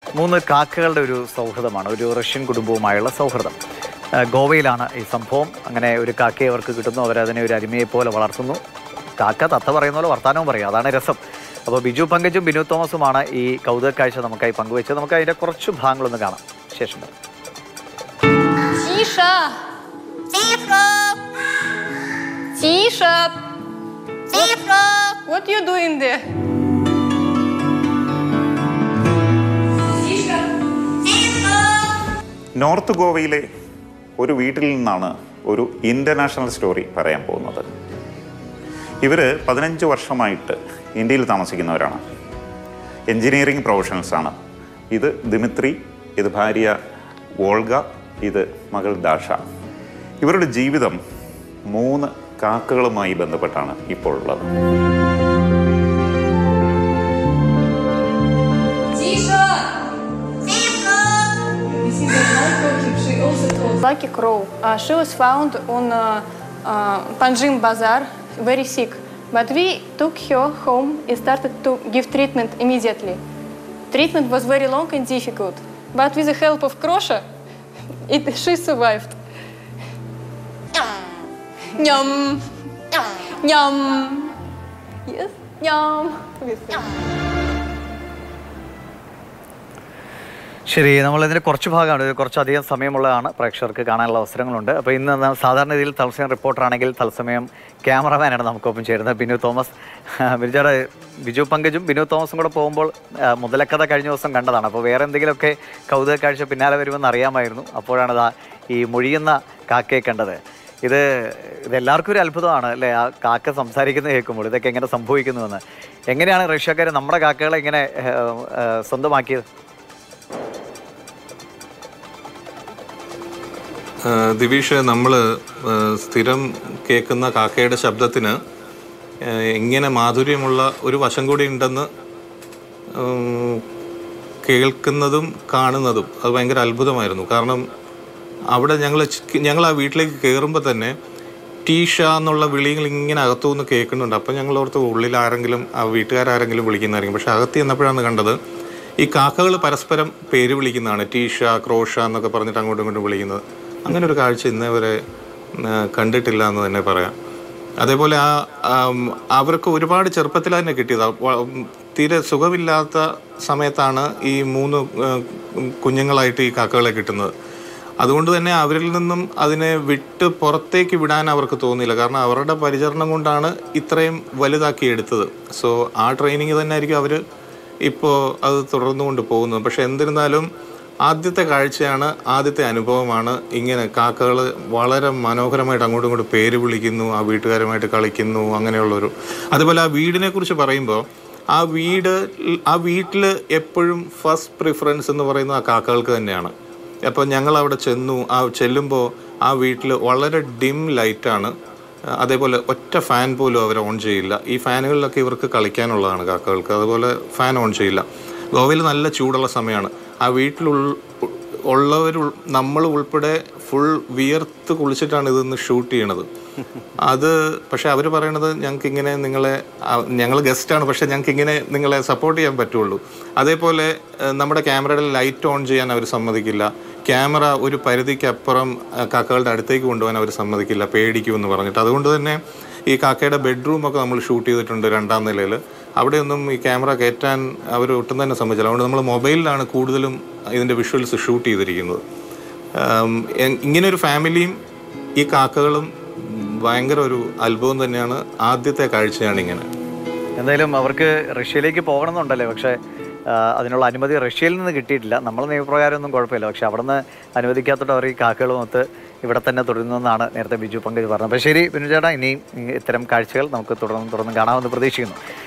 മൂന്ന് കാക്കകളുടെ ഒരു സൗഹൃദമാണ്, ഒരു റഷ്യൻ കുടുംബവുമായുള്ള സൗഹൃദം. ഗോവയിലാണ് ഈ സംഭവം. അങ്ങനെ ഒരു കാക്കയെ അവർക്ക് കിട്ടുന്നു, അവരതിനെ ഒരു അരുമയെ പോലെ വളർത്തുന്നു. കാക്ക തത്ത പറയുന്ന പോലെ വർത്താനവും പറയും, അതാണ് രസം. അപ്പോൾ ബിജു പങ്കജും ബിനു തോമസുമാണ് ഈ കൗതുക കാഴ്ച നമുക്കായി പങ്കുവെച്ചത്. നമുക്ക് അതിൻ്റെ കുറച്ച് ഭാഗങ്ങളൊന്ന് കാണാം ശേഷം. What you doing there? North ഗോവയിലെ ഒരു വീട്ടിൽ നിന്നാണ് ഒരു ഇൻ്റർനാഷണൽ സ്റ്റോറി പറയാൻ പോകുന്നത്. ഇവർ 15 വർഷമായിട്ട് ഇന്ത്യയിൽ താമസിക്കുന്നവരാണ്. എൻജിനീയറിംഗ് പ്രൊഫഷണൽസാണ്. ഇത് ദിമിത്രി, ഇത് ഭാര്യ വോൾഗ, ഇത് മകൾ ദാഷ. ഇവരുടെ ജീവിതം 3 കാക്കകളുമായി ബന്ധപ്പെട്ടാണ് ഇപ്പോൾ ഉള്ളത്. Lucky Crow. She was found on Panjim Bazaar, very sick. But we took her home and started to give treatment immediately. Treatment was very long and difficult, but with the help of Krosha, she survived. Nyam, nyam, yes, nyam. ശരി, നമ്മളിതിൻ്റെ കുറച്ച് ഭാഗമാണ്, കുറച്ചധികം സമയമുള്ളതാണ്, പ്രേക്ഷകർക്ക് കാണാനുള്ള അവസരങ്ങളുണ്ട്. അപ്പോൾ ഇന്ന് സാധാരണ രീതിയിൽ തത്സമയം റിപ്പോർട്ടറാണെങ്കിൽ തത്സമയം ക്യാമറമാനാണ് നമുക്കൊപ്പം ചേരുന്നത് ബിനു തോമസ്. ബിനുചേട്ടാ, ബിജു പങ്കജും ബിനു തോമസും കൂടെ പോകുമ്പോൾ മുതലക്കഥ കഴിഞ്ഞ ദിവസം കണ്ടതാണ്. അപ്പോൾ വേറെ എന്തെങ്കിലുമൊക്കെ കൗതുക കാഴ്ച പിന്നാലെ വരുമെന്ന് അറിയാമായിരുന്നു. അപ്പോഴാണ് ഈ മൊഴിയുന്ന കാക്കയെ കണ്ടത്. ഇതെല്ലാവർക്കും ഒരു അത്ഭുതമാണ് അല്ലേ, ആ കാക്ക സംസാരിക്കുന്നത് കേൾക്കുമ്പോൾ. ഇതൊക്കെ എങ്ങനെ സംഭവിക്കുന്നുവെന്ന്. എങ്ങനെയാണ് റഷ്യക്കാർ നമ്മുടെ കാക്കകളെ ഇങ്ങനെ സ്വന്തമാക്കിയത്? ദിവിഷ്, നമ്മൾ സ്ഥിരം കേൾക്കുന്ന കാക്കയുടെ ശബ്ദത്തിന് ഇങ്ങനെ മാധുര്യമുള്ള ഒരു വശം കൂടി ഉണ്ടെന്ന് കേൾക്കുന്നതും കാണുന്നതും അത് ഭയങ്കര അത്ഭുതമായിരുന്നു. കാരണം അവിടെ ഞങ്ങൾ ആ വീട്ടിലേക്ക് കയറുമ്പോൾ തന്നെ ടീഷ എന്നുള്ള വിളികൾ ഇങ്ങനെ അകത്തുനിന്ന് കേൾക്കുന്നുണ്ട്. അപ്പം ഞങ്ങളോർത്ത് ഉള്ളിൽ ആരെങ്കിലും ആ വീട്ടുകാരെങ്കിലും വിളിക്കുന്നതായിരിക്കും. പക്ഷെ അകത്ത് ചെന്നപ്പോഴാണ് കണ്ടത് ഈ കാക്കകൾ പരസ്പരം പേര് വിളിക്കുന്നതാണ്. ടീഷ, ക്രോഷ എന്നൊക്കെ പറഞ്ഞിട്ട് അങ്ങോട്ടും ഇങ്ങോട്ടും വിളിക്കുന്നത്. അങ്ങനെ ഒരു കാഴ്ച ഇന്നേ വരെ കണ്ടിട്ടില്ല എന്ന് തന്നെ പറയാം. അതേപോലെ അവർക്ക് ഒരുപാട് ചെറുപ്പത്തിൽ തന്നെ കിട്ടിയത്. തീരെ സുഖമില്ലാത്ത സമയത്താണ് ഈ 3 കുഞ്ഞുങ്ങളായിട്ട് ഈ കാക്കകളെ കിട്ടുന്നത്. അതുകൊണ്ട് തന്നെ അവരിൽ നിന്നും അതിനെ വിട്ട് പുറത്തേക്ക് വിടാൻ അവർക്ക് തോന്നിയില്ല. കാരണം അവരുടെ പരിചരണം കൊണ്ടാണ് ഇത്രയും വലുതാക്കി എടുത്തത്. സോ ആ ട്രെയിനിങ് തന്നെ ആയിരിക്കും അവർ ഇപ്പോൾ അത് തുടർന്നുകൊണ്ട് പോകുന്നത്. പക്ഷെ എന്നിരുന്നാലും ആദ്യത്തെ കാഴ്ചയാണ്, ആദ്യത്തെ അനുഭവമാണ്. ഇങ്ങനെ കാക്കകൾ വളരെ മനോഹരമായിട്ട് അങ്ങോട്ടും ഇങ്ങോട്ടും പേര് വിളിക്കുന്നു, ആ വീട്ടുകാരുമായിട്ട് കളിക്കുന്നു, അങ്ങനെയുള്ളൊരു. അതുപോലെ ആ വീടിനെ കുറിച്ച് പറയുമ്പോൾ ആ വീട്ടിൽ എപ്പോഴും ഫസ്റ്റ് പ്രിഫറൻസ് എന്ന് പറയുന്നത് ആ കാക്കകൾക്ക് തന്നെയാണ്. അപ്പോൾ ഞങ്ങൾ അവിടെ ചെല്ലുമ്പോൾ ആ വീട്ടിൽ വളരെ ഡിം ലൈറ്റാണ്. അതേപോലെ ഒറ്റ ഫാൻ പോലും അവർ ഓൺ ചെയ്യില്ല. ഈ ഫാനുകളിലൊക്കെ ഇവർക്ക് കളിക്കാനുള്ളതാണ് കാക്കകൾക്ക്. അതുപോലെ ഫാൻ ഓൺ ചെയ്യില്ല. ഗോവയിൽ നല്ല ചൂടുള്ള സമയമാണ്. ആ നമ്മൾ ഉൾപ്പെടെ ഫുൾ വിയർത്ത് കുളിച്ചിട്ടാണ് ഇതൊന്ന് ഷൂട്ട് ചെയ്യണത്. പക്ഷെ അവർ പറയണത് ഞങ്ങൾ ഗസ്റ്റാണ്, പക്ഷെ ഞങ്ങൾക്ക് ഇങ്ങനെ നിങ്ങളെ സപ്പോർട്ട് ചെയ്യാൻ പറ്റുള്ളൂ. അതേപോലെ നമ്മുടെ ക്യാമറയുടെ ലൈറ്റ് ഓൺ ചെയ്യാൻ അവർ സമ്മതിക്കില്ല. ക്യാമറ ഒരു പരിധിക്കപ്പുറം കാക്കകളുടെ അടുത്തേക്ക് കൊണ്ടുപോകാൻ അവർ സമ്മതിക്കില്ല, പേടിക്കുമെന്ന് പറഞ്ഞിട്ട്. അതുകൊണ്ട് തന്നെ ഈ കാക്കയുടെ ബെഡ്റൂമൊക്കെ നമ്മൾ ഷൂട്ട് ചെയ്തിട്ടുണ്ട് 2ാം നിലയിൽ. അവിടെയൊന്നും ഈ ക്യാമറ കയറ്റാൻ അവർ ഒട്ടും തന്നെ സമ്മതിച്ചില്ല. അതുകൊണ്ട് നമ്മൾ മൊബൈലിലാണ് കൂടുതലും ഇതിൻ്റെ വിഷ്വൽസ് ഷൂട്ട് ചെയ്തിരിക്കുന്നത്. ഇങ്ങനൊരു ഫാമിലിയും ഈ കാക്കകളും ഭയങ്കര ഒരു അത്ഭുതം തന്നെയാണ്. ആദ്യത്തെ കാഴ്ചയാണ് ഇങ്ങനെ. എന്തായാലും അവർക്ക് റഷ്യയിലേക്ക് പോകണമെന്നുണ്ടല്ലേ, പക്ഷേ അതിനുള്ള അനുമതി റഷ്യയിൽ നിന്ന് കിട്ടിയിട്ടില്ല. നമ്മൾ നിയമപ്രകാരം ഒന്നും കുഴപ്പമില്ല. പക്ഷെ അവിടെ നിന്ന് അനുവദിക്കാത്തോട്ട് അവർ ഈ കാക്കകളുമൊത്ത് ഇവിടെ തന്നെ തുടരുന്നതെന്നാണ് നേരത്തെ ബിജു പങ്കജ് പറഞ്ഞത്. അപ്പോൾ ശരി ബിനു ചേട്ടാ, ഇനിയും ഇത്തരം കാഴ്ചകൾ നമുക്ക് തുടർന്ന് കാണാമെന്ന് പ്രതീക്ഷിക്കുന്നു.